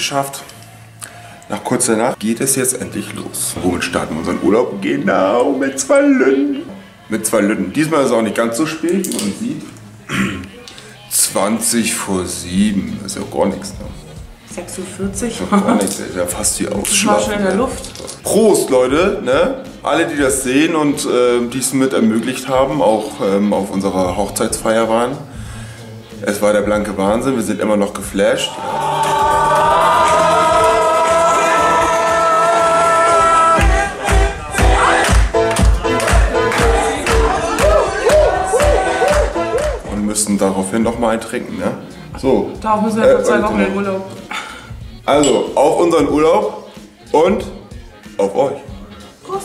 geschafft. Nach kurzer Nacht geht es jetzt endlich los. Womit starten wir unseren Urlaub? Genau, mit 2 Lütten. Mit 2 Lütten. Diesmal ist es auch nicht ganz so spät, wie man sieht. 20 vor 7. Das ist ja auch gar nichts. Ne? 6:40 Uhr. Gar nichts, ja fast die Ausschlafen. Ich war schon in der Luft. Prost, Leute. Ne? Alle, die das sehen und dies mit ermöglicht haben, auch auf unserer Hochzeitsfeier waren. Es war der blanke Wahnsinn. Wir sind immer noch geflasht. Müssen daraufhin noch mal ein trinken, ne? So. Darauf müssen wir für 2 Wochen in den Urlaub. Also, auf unseren Urlaub und auf euch. Prost.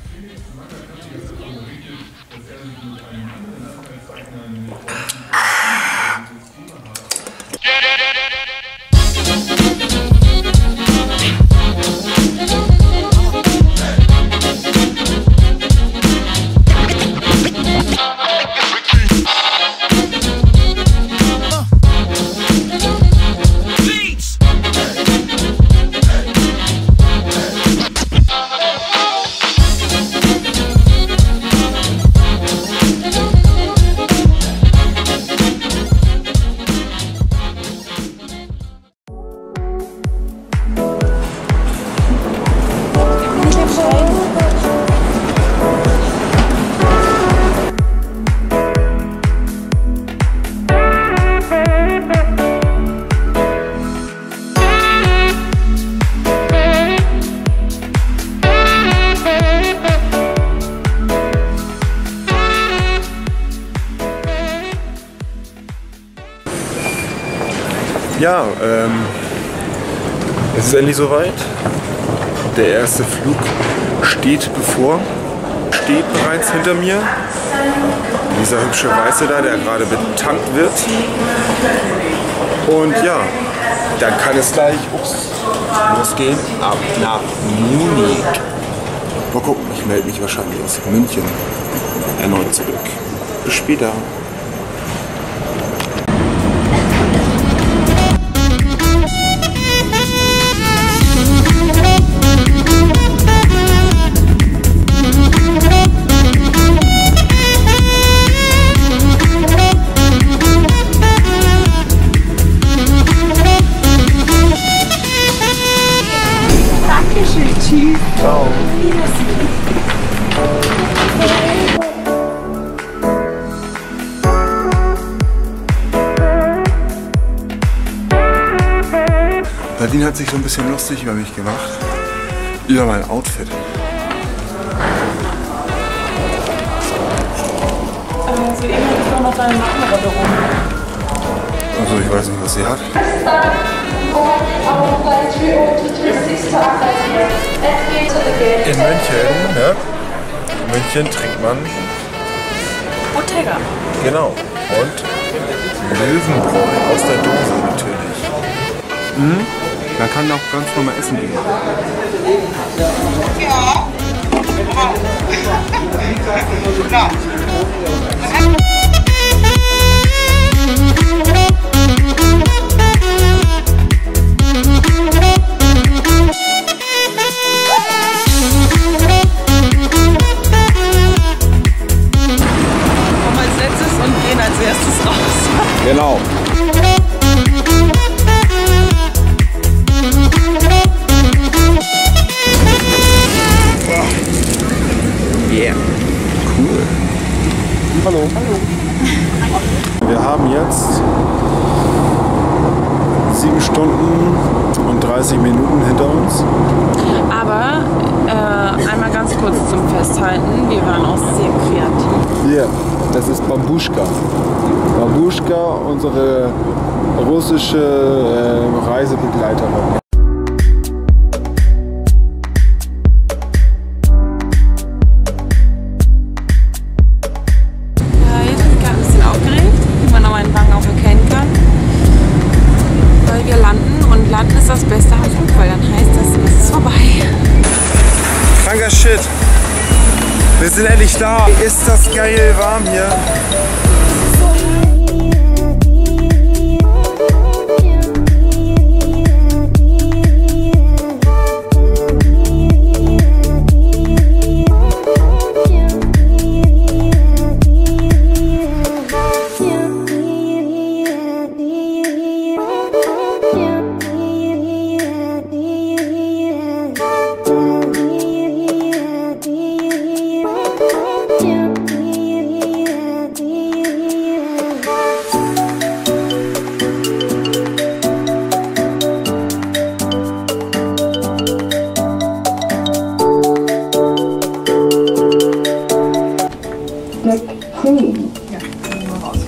Ja, es ist endlich soweit. Der erste Flug steht bevor. Steht bereits hinter mir. Dieser hübsche Weiße da, der gerade betankt wird. Und ja, dann kann es gleich losgehen ab nach Munich. Mal gucken, ich melde mich wahrscheinlich aus München erneut zurück. Bis später. Ciao. Nadine hat sich so ein bisschen lustig über mich gemacht. Über mein Outfit. Also eben ist doch noch deine Markenrolle rum. Also ich weiß nicht, was sie hat. In München, ne? In München trinkt man Bottega. genau. Und Löwenbräu aus der Dose natürlich. Man kann auch ganz normal essen gehen. Ja. Ja. Genau. Yeah. Cool. Hallo. Hallo. Wir haben jetzt 7 Stunden und 30 Minuten hinter uns. Aber einmal ganz kurz zum Festhalten, wir waren auch sehr kreativ. Hier, das ist Bambuschka. Bambuschka, unsere russische Reisebegleiterin. Ja, jetzt bin ich gerade ein bisschen aufgeregt, wie man an meinen Wangen auch erkennen kann. Weil wir landen und landen ist das Beste am Flug, weil dann heißt das, es ist vorbei. Kranker Shit. Wir sind endlich da. Ist das geil warm hier. Ja, dann gehen wir raus.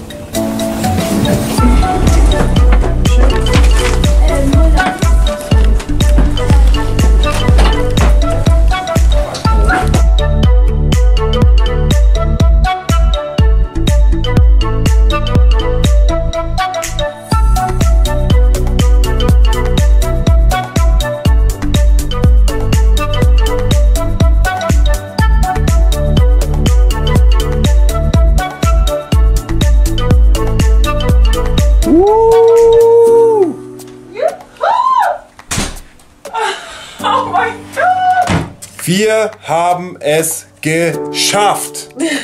Oh mein Gott! Wir haben es geschafft.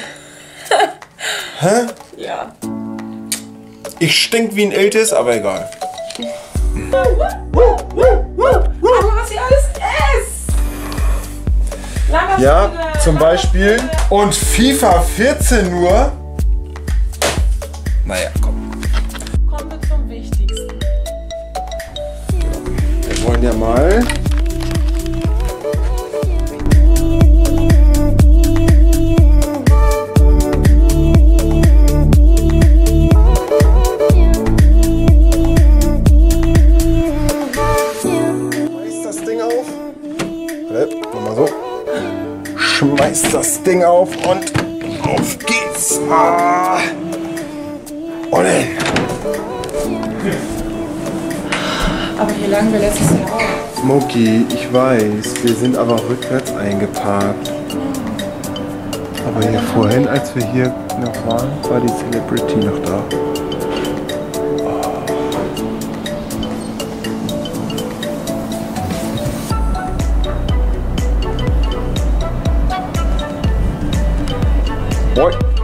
Hä? Ja. Ich stink wie ein Iltis, aber egal. Aber was ihr alles esst! Ja, zum Beispiel. Und FIFA 14 nur. Naja, komm. Kommen wir zum Wichtigsten. Wir wollen ja mal. Schmeiß das Ding auf und auf geht's. Ah. Ollen. Aber hier lagen wir letztes Jahr auch. Smokey, ich weiß, wir sind aber rückwärts eingeparkt. Aber hier vorhin, als wir hier noch waren, war die Celebrity noch da. Boy.